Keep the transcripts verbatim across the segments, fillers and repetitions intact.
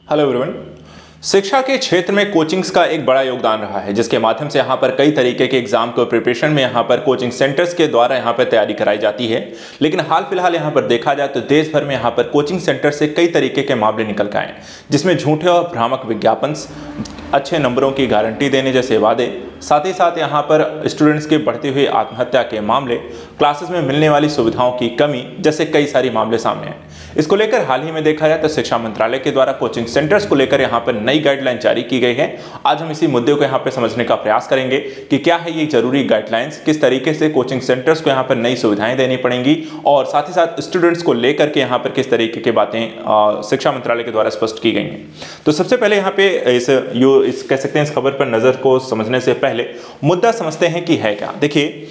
Hello everyone. शिक्षा के क्षेत्र में कोचिंग्स का एक बड़ा योगदान रहा है, जिसके माध्यम से यहाँ पर कई तरीके के एग्जाम को प्रिपरेशन में यहाँ पर कोचिंग सेंटर्स के द्वारा यहाँ पर तैयारी कराई जाती है। लेकिन हाल फिलहाल यहाँ पर देखा जाए तो देश भर में यहाँ पर कोचिंग सेंटर से कई तरीके के मामले निकल के आए, जिसमें झूठे और भ्रामक विज्ञापन, अच्छे नंबरों की गारंटी देने जैसे वादे, साथ ही साथ यहाँ पर स्टूडेंट्स के बढ़ते हुए आत्महत्या के मामले, क्लासेस में मिलने वाली सुविधाओं की कमी जैसे कई सारे मामले सामने आए। इसको लेकर हाल ही में देखा जाए तो शिक्षा मंत्रालय के द्वारा कोचिंग सेंटर्स को लेकर यहाँ पर नई गाइडलाइन जारी की गई है। आज हम इसी मुद्दे को यहाँ पर समझने का प्रयास करेंगे कि क्या है ये जरूरी गाइडलाइंस, किस तरीके से कोचिंग सेंटर्स को यहाँ पर नई सुविधाएं देनी पड़ेंगी और साथ ही साथ स्टूडेंट्स को लेकर के यहाँ पर किस तरीके की बातें शिक्षा मंत्रालय के द्वारा स्पष्ट की गई हैं। तो सबसे पहले यहाँ पे इस यो इस कह सकते हैं इस खबर पर नजर को समझने से पहले मुद्दा समझते हैं कि है क्या। देखिए,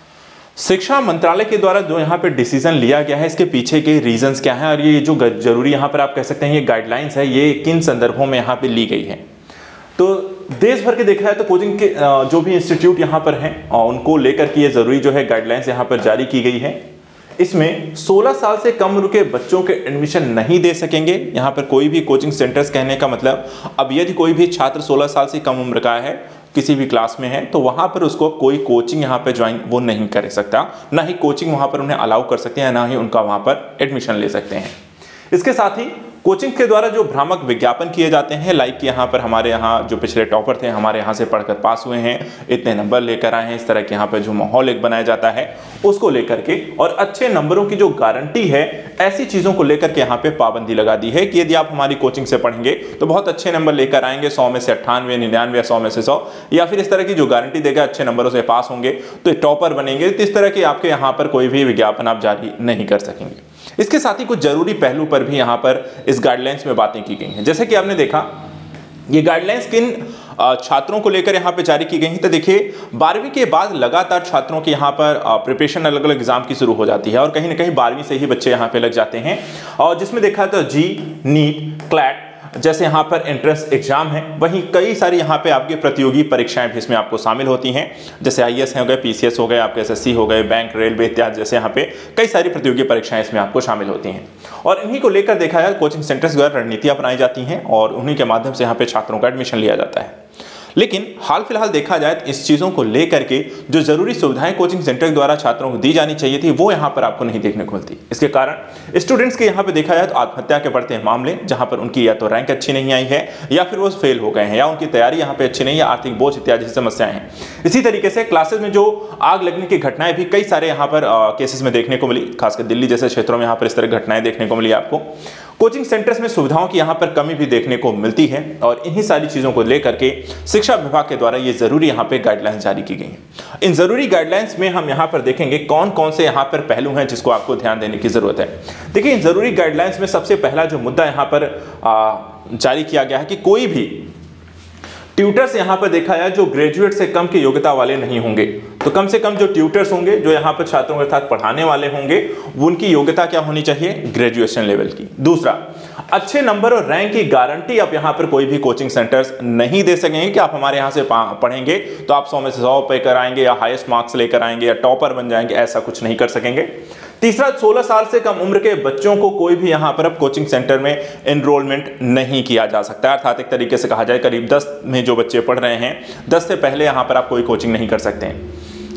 शिक्षा मंत्रालय के द्वारा जो यहाँ पे डिसीजन लिया गया है, इसके पीछे के रीजंस क्या हैं और ये जो जरूरी यहाँ पर आप कह सकते हैं ये गाइडलाइंस है, ये किन संदर्भों में यहाँ पे ली गई है। तो देश भर के देखा जाए तो कोचिंग के जो भी इंस्टीट्यूट यहाँ पर हैं उनको लेकर के ये जरूरी जो है गाइडलाइंस यहाँ पर जारी की गई है। इसमें सोलह साल से कम उम्र के बच्चों के एडमिशन नहीं दे सकेंगे यहाँ पर कोई भी कोचिंग सेंटर्स। कहने का मतलब, अब यदि कोई भी छात्र सोलह साल से कम उम्र का है, किसी भी क्लास में है, तो वहां पर उसको कोई कोचिंग यहाँ पे ज्वाइन वो नहीं कर सकता, ना ही कोचिंग वहां पर उन्हें अलाउ कर सकते हैं, ना ही उनका वहां पर एडमिशन ले सकते हैं। इसके साथ ही कोचिंग के द्वारा जो भ्रामक विज्ञापन किए जाते हैं, लाइक कि यहाँ पर हमारे यहाँ जो पिछले टॉपर थे हमारे यहाँ से पढ़कर पास हुए हैं, इतने नंबर लेकर आए हैं, इस तरह के यहाँ पर जो माहौल एक बनाया जाता है उसको लेकर के, और अच्छे नंबरों की जो गारंटी है, ऐसी चीज़ों को लेकर के यहाँ पे पाबंदी लगा दी है कि यदि आप हमारी कोचिंग से पढ़ेंगे तो बहुत अच्छे नंबर लेकर आएंगे, सौ में से अट्ठानवे निन्यानवे, सौ में से सौ, या फिर इस तरह की जो गारंटी देगा अच्छे नंबरों से पास होंगे तो टॉपर बनेंगे। तो इस तरह के आपके यहाँ पर कोई भी विज्ञापन आप जारी नहीं कर सकेंगे। इसके साथ ही कुछ जरूरी पहलू पर भी यहाँ पर इस गाइडलाइंस में बातें की गई हैं। जैसे कि आपने देखा, ये गाइडलाइंस किन छात्रों को लेकर यहाँ पे जारी की गई हैं। तो देखिए, बारहवीं के बाद लगातार छात्रों की यहाँ पर प्रिपरेशन अलग अलग एग्जाम की शुरू हो जाती है और कहीं ना कहीं बारहवीं से ही बच्चे यहाँ पे लग जाते हैं, और जिसमें देखा तो जी, नीट, क्लैट जैसे यहाँ पर एंट्रेंस एग्जाम है, वहीं कई सारी यहाँ पे आपकी प्रतियोगी परीक्षाएं भी इसमें आपको शामिल होती हैं, जैसे आई ए एस हो गए, पी सी एस हो गए, आपके एस एस सी हो गए, बैंक, रेलवे इत्यादि जैसे यहाँ पे कई सारी प्रतियोगी परीक्षाएं इसमें आपको शामिल होती हैं। और इन्हीं को लेकर देखा जाए कोचिंग सेंटर्स द्वारा रणनीतियां अपनाई जाती हैं और उन्हीं के माध्यम से यहाँ पे छात्रों का एडमिशन लिया जाता है। लेकिन हाल फिलहाल देखा जाए तो इस चीज़ों को लेकर के जो जरूरी सुविधाएं कोचिंग सेंटर द्वारा छात्रों को दी जानी चाहिए थी, वो यहाँ पर आपको नहीं देखने को मिलती। इसके कारण स्टूडेंट्स के यहाँ पे देखा जाए तो आत्महत्या के बढ़ते हैं मामले, जहाँ पर उनकी या तो रैंक अच्छी नहीं आई है, या फिर वो फेल हो गए हैं, या उनकी तैयारी यहाँ पे अच्छी नहीं है, आर्थिक बोझ इत्यादि समस्याएं हैं। इसी तरीके से क्लासेस में जो आग लगने की घटनाएं भी कई सारे यहाँ पर केसेस में देखने को मिली, खासकर दिल्ली जैसे क्षेत्रों में यहाँ पर इस तरह घटनाएं देखने को मिली आपको। कोचिंग सेंटर्स में सुविधाओं की यहाँ पर कमी भी देखने को मिलती है और इन्हीं सारी चीज़ों को लेकर के शिक्षा विभाग के द्वारा ये जरूरी यहाँ पे गाइडलाइंस जारी की गई हैं। इन जरूरी गाइडलाइंस में हम यहाँ पर देखेंगे कौन कौन से यहाँ पर पहलू हैं जिसको आपको ध्यान देने की जरूरत है। देखिए, इन जरूरी गाइडलाइंस में सबसे पहला जो मुद्दा यहाँ पर आ, जारी किया गया है कि कोई भी ट्यूटर्स यहाँ पर देखा जाए जो ग्रेजुएट से कम की योग्यता वाले नहीं होंगे। तो कम से कम जो ट्यूटर्स होंगे, जो यहाँ पर छात्रों के साथ पढ़ाने वाले होंगे, उनकी योग्यता क्या होनी चाहिए? ग्रेजुएशन लेवल की। दूसरा, अच्छे नंबर और रैंक की गारंटी आप यहाँ पर कोई भी कोचिंग सेंटर्स नहीं दे सकेंगे कि आप हमारे यहाँ से पढ़ेंगे तो आप सौ में से सौ पे कर आएंगे, या हाईएस्ट मार्क्स लेकर आएंगे, या टॉपर बन जाएंगे, ऐसा कुछ नहीं कर सकेंगे। तीसरा, सोलह साल से कम उम्र के बच्चों को कोई भी यहाँ पर अब कोचिंग सेंटर में एनरोलमेंट नहीं किया जा सकता, अर्थात एक तरीके से कहा जाए करीब दस में जो बच्चे पढ़ रहे हैं, दस से पहले यहाँ पर आप कोई कोचिंग नहीं कर सकते हैं।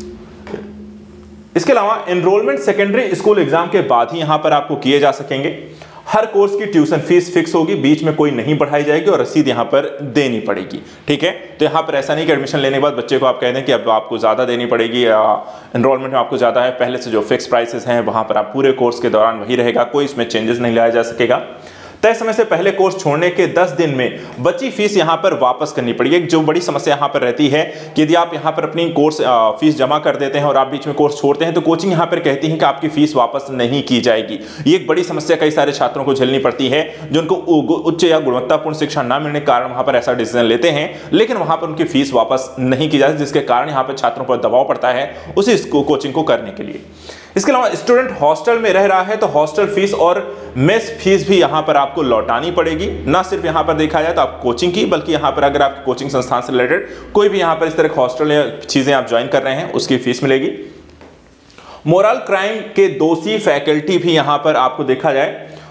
इसके अलावा एनरोलमेंट सेकेंडरी स्कूल एग्जाम के बाद ही यहाँ पर आपको किए जा सकेंगे। हर कोर्स की ट्यूशन फीस फिक्स होगी, बीच में कोई नहीं बढ़ाई जाएगी और रसीद यहाँ पर देनी पड़ेगी। ठीक है, तो यहाँ पर ऐसा नहीं कि एडमिशन लेने के बाद बच्चे को आप कह दें कि अब आपको ज़्यादा देनी पड़ेगी या एनरोलमेंट में आपको ज़्यादा है, पहले से जो फिक्स प्राइसेस हैं वहाँ पर आप पूरे कोर्स के दौरान वही रहेगा, कोई इसमें चेंजेस नहीं लाया जा सकेगा। तय समय से पहले कोर्स छोड़ने के दस दिन में बची फीस यहाँ पर वापस करनी पड़ेगी। एक जो बड़ी समस्या यहाँ पर रहती है कि यदि आप यहाँ पर अपनी कोर्स फीस जमा कर देते हैं और आप बीच में कोर्स छोड़ते हैं तो कोचिंग यहाँ पर कहती है कि आपकी फीस वापस नहीं की जाएगी। ये एक बड़ी समस्या कई सारे छात्रों को झेलनी पड़ती है, जिनको उच्च या गुणवत्तापूर्ण शिक्षा न मिलने के कारण वहाँ पर ऐसा डिसीजन लेते हैं, लेकिन वहाँ पर उनकी फीस वापस नहीं की जाती, जिसके कारण यहाँ पर छात्रों पर दबाव पड़ता है उसी कोचिंग को करने के लिए। इसके अलावा स्टूडेंट हॉस्टल में रह रहा है तो हॉस्टल फीस और मेस फीस भी यहाँ पर आपको लौटानी पड़ेगी। ना सिर्फ यहाँ पर देखा जाए तो आप कोचिंग की, बल्कि यहाँ पर अगर आप कोचिंग संस्थान से रिलेटेड कोई भी यहाँ पर इस तरह हॉस्टल या चीजें आप ज्वाइन कर रहे हैं उसकी फीस मिलेगी। मोरल क्राइम के दोषी फैकल्टी भी यहाँ पर आपको देखा जाए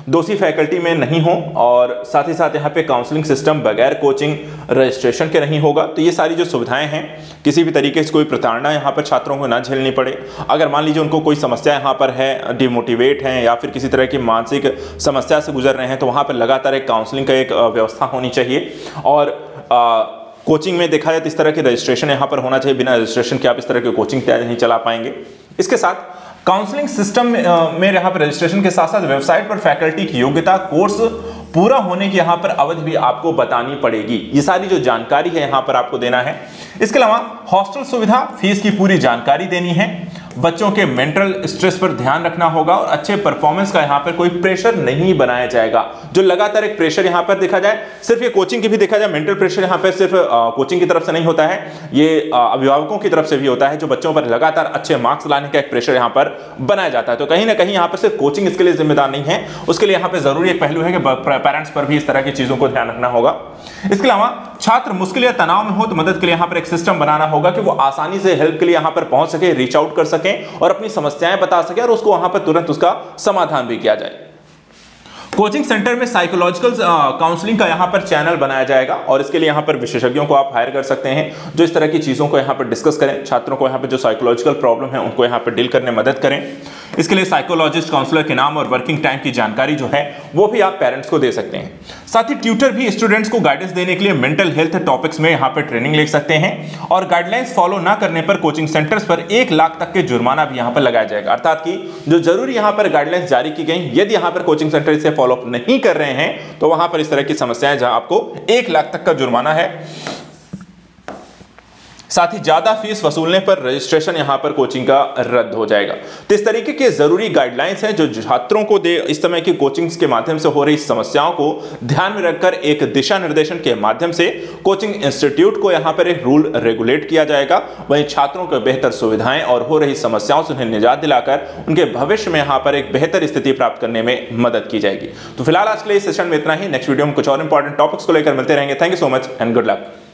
दोषी फैकल्टी में नहीं हो और साथ ही साथ यहाँ पे काउंसलिंग सिस्टम बगैर कोचिंग रजिस्ट्रेशन के नहीं होगा। तो ये सारी जो सुविधाएं हैं, किसी भी तरीके से कोई प्रताड़ना यहाँ पर छात्रों को ना झेलनी पड़े। अगर मान लीजिए उनको कोई समस्या यहाँ पर है, डिमोटिवेट हैं या फिर किसी तरह की मानसिक समस्या से गुजर रहे हैं, तो वहाँ पर लगातार एक काउंसलिंग का एक व्यवस्था होनी चाहिए। और आ, कोचिंग में देखा जाए तो इस तरह की रजिस्ट्रेशन यहाँ पर होना चाहिए। बिना रजिस्ट्रेशन के आप इस तरह की कोचिंग नहीं चला पाएंगे। इसके साथ काउंसलिंग सिस्टम में यहाँ पर रजिस्ट्रेशन के साथ साथ वेबसाइट पर फैकल्टी की योग्यता, कोर्स पूरा होने की यहाँ पर अवधि भी आपको बतानी पड़ेगी। ये सारी जो जानकारी है यहाँ पर आपको देना है। इसके अलावा हॉस्टल सुविधा, फीस की पूरी जानकारी देनी है। बच्चों के मेंटल स्ट्रेस पर ध्यान रखना होगा और अच्छे परफॉर्मेंस का यहाँ पर कोई प्रेशर नहीं बनाया जाएगा। जो लगातार एक प्रेशर यहाँ पर देखा जाए, सिर्फ ये कोचिंग की भी देखा जाए, मेंटल प्रेशर यहाँ पर सिर्फ कोचिंग की तरफ से नहीं होता है, ये आ, अभिभावकों की तरफ से भी होता है। जो बच्चों पर लगातार अच्छे मार्क्स लाने का एक प्रेशर यहाँ पर बनाया जाता है। तो कहीं ना कहीं यहाँ पर सिर्फ कोचिंग इसके लिए जिम्मेदार नहीं है, उसके लिए यहाँ पे जरूरी एक पहलू है कि पेरेंट्स पर भी इस तरह की चीजों को ध्यान रखना होगा। इसके अलावा छात्र मुश्किल या तनाव में हो तो मदद के लिए यहाँ पर एक सिस्टम बनाना होगा कि वो आसानी से हेल्प के लिए यहाँ पर पहुंच सके, रीच आउट कर सके और अपनी समस्याएं बता सके और उसको वहां पर तुरंत उसका समाधान भी किया जाए। कोचिंग सेंटर में साइकोलॉजिकल काउंसलिंग का यहाँ पर चैनल बनाया जाएगा और इसके लिए यहाँ पर विशेषज्ञों को आप हायर कर सकते हैं जो इस तरह की चीज़ों को यहाँ पर डिस्कस करें, छात्रों को यहाँ पर जो साइकोलॉजिकल प्रॉब्लम है उनको यहाँ पर डील करने में मदद करें। इसके लिए साइकोलॉजिस्ट, काउंसलर के नाम और वर्किंग टाइम की जानकारी जो है वो भी आप पेरेंट्स को दे सकते हैं। साथ ही ट्यूटर भी स्टूडेंट्स को गाइडेंस देने के लिए मेंटल हेल्थ टॉपिक्स में यहाँ पर ट्रेनिंग ले सकते हैं और गाइडलाइंस फॉलो ना करने पर कोचिंग सेंटर्स पर एक लाख तक के जुर्माना भी यहाँ पर लगाया जाएगा। अर्थात कि जो जरूरी यहाँ पर गाइडलाइंस जारी की गई, यदि यहाँ पर कोचिंग सेंटर इसे फॉलो अप नहीं कर रहे हैं तो वहां पर इस तरह की समस्याएं जहां आपको एक लाख तक का जुर्माना है। साथ ही ज्यादा फीस वसूलने पर रजिस्ट्रेशन यहां पर कोचिंग का रद्द हो जाएगा। तो इस तरीके के जरूरी गाइडलाइंस हैं जो छात्रों को दे इस समय की कोचिंग्स के माध्यम से हो रही समस्याओं को ध्यान में रखकर एक दिशा निर्देशन के माध्यम से कोचिंग इंस्टीट्यूट को यहां पर एक रूल रेगुलेट किया जाएगा। वहीं छात्रों को बेहतर सुविधाएं और हो रही समस्याओं से उन्हें निजात दिलाकर उनके भविष्य में यहां पर एक बेहतर स्थिति प्राप्त करने में मदद की जाएगी। तो फिलहाल आज के लिए इस सेशन में इतना ही। नेक्स्ट वीडियो में कुछ और इंपॉर्टेंट टॉपिक्स को लेकर मिलते रहेंगे। Thank you so much and good luck.